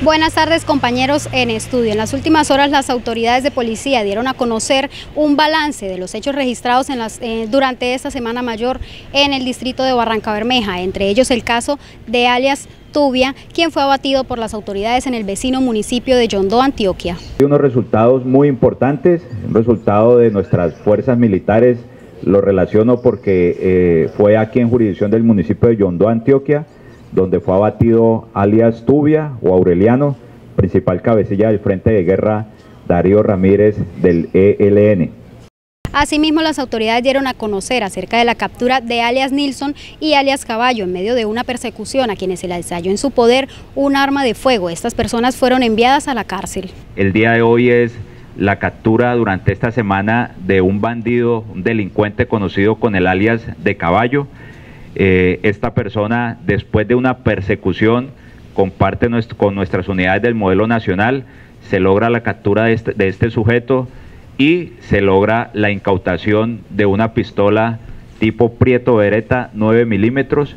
Buenas tardes, compañeros en estudio. En las últimas horas las autoridades de policía dieron a conocer un balance de los hechos registrados durante esta Semana Mayor en el distrito de Barrancabermeja, entre ellos el caso de alias Tubia, quien fue abatido por las autoridades en el vecino municipio de Yondó, Antioquia. Hay unos resultados muy importantes, un resultado de nuestras fuerzas militares, lo relaciono porque fue aquí en jurisdicción del municipio de Yondó, Antioquia, donde fue abatido alias Tubia o Aureliano, principal cabecilla del Frente de Guerra Darío Ramírez del ELN. Asimismo, las autoridades dieron a conocer acerca de la captura de alias Nilson y alias Caballo en medio de una persecución a quienes se les halló en su poder un arma de fuego. Estas personas fueron enviadas a la cárcel. El día de hoy es la captura durante esta semana de un bandido, un delincuente conocido con el alias de Caballo. Esta persona, después de una persecución con nuestras unidades del modelo nacional, se logra la captura de este sujeto y se logra la incautación de una pistola tipo Prieto Beretta 9 milímetros.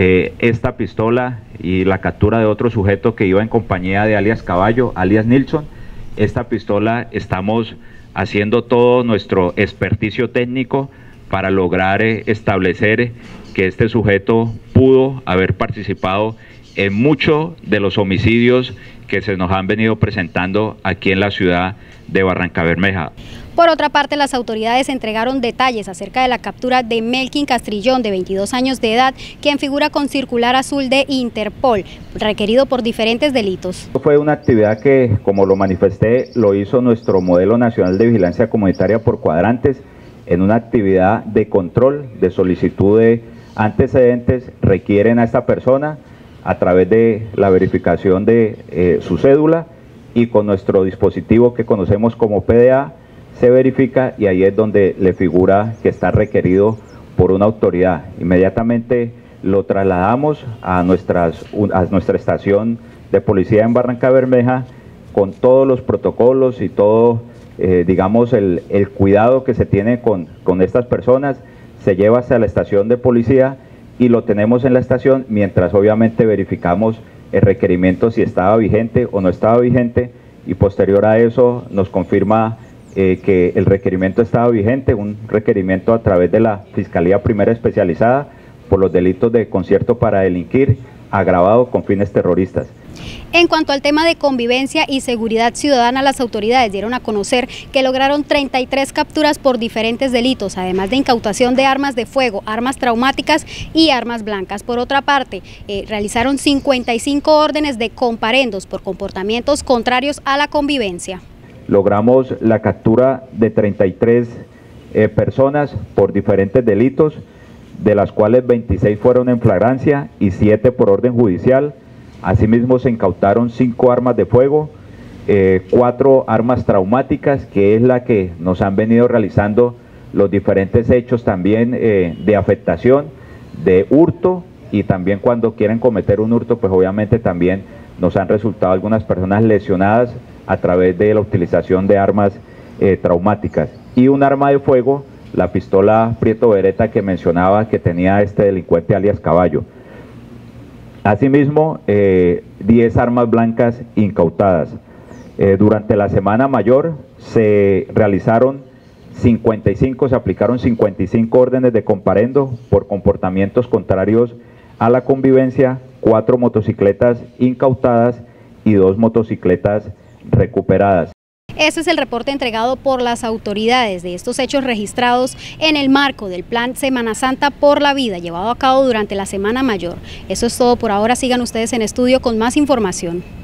Esta pistola y la captura de otro sujeto que iba en compañía de alias Caballo, alias Nilson. Esta pistola estamos haciendo todo nuestro experticio técnico para lograr establecer que este sujeto pudo haber participado en muchos de los homicidios que se nos han venido presentando aquí en la ciudad de Barrancabermeja. Por otra parte, las autoridades entregaron detalles acerca de la captura de Melkin Castrillón, de 22 años de edad, quien figura con circular azul de Interpol, requerido por diferentes delitos. Fue una actividad que, como lo manifesté, lo hizo nuestro modelo nacional de vigilancia comunitaria por cuadrantes, en una actividad de control, de solicitud de antecedentes. Requieren a esta persona a través de la verificación de su cédula, y con nuestro dispositivo que conocemos como PDA se verifica, y ahí es donde le figura que está requerido por una autoridad. Inmediatamente lo trasladamos a nuestra estación de policía en Barrancabermeja con todos los protocolos y todo, digamos, el cuidado que se tiene con estas personas. Se lleva hasta la estación de policía y lo tenemos en la estación mientras obviamente verificamos el requerimiento si estaba vigente o no estaba vigente, y posterior a eso nos confirma que el requerimiento estaba vigente, un requerimiento a través de la Fiscalía Primera Especializada por los delitos de concierto para delinquir agravado con fines terroristas. En cuanto al tema de convivencia y seguridad ciudadana, las autoridades dieron a conocer que lograron 33 capturas por diferentes delitos, además de incautación de armas de fuego, armas traumáticas y armas blancas. Por otra parte, realizaron 55 órdenes de comparendos por comportamientos contrarios a la convivencia. Logramos la captura de 33 personas por diferentes delitos, de las cuales 26 fueron en flagrancia y 7 por orden judicial. Asimismo se incautaron 5 armas de fuego, 4 armas traumáticas, que es la que nos han venido realizando los diferentes hechos también de afectación, de hurto, y también cuando quieren cometer un hurto, pues obviamente también nos han resultado algunas personas lesionadas a través de la utilización de armas traumáticas. Y un arma de fuego, la pistola Prieto Beretta que mencionaba que tenía este delincuente alias Caballo. Asimismo, 10 armas blancas incautadas. Durante la Semana Mayor se aplicaron 55 órdenes de comparendo por comportamientos contrarios a la convivencia, 4 motocicletas incautadas y 2 motocicletas recuperadas. Este es el reporte entregado por las autoridades de estos hechos registrados en el marco del Plan Semana Santa por la Vida, llevado a cabo durante la Semana Mayor. Eso es todo por ahora. Sigan ustedes en estudio con más información.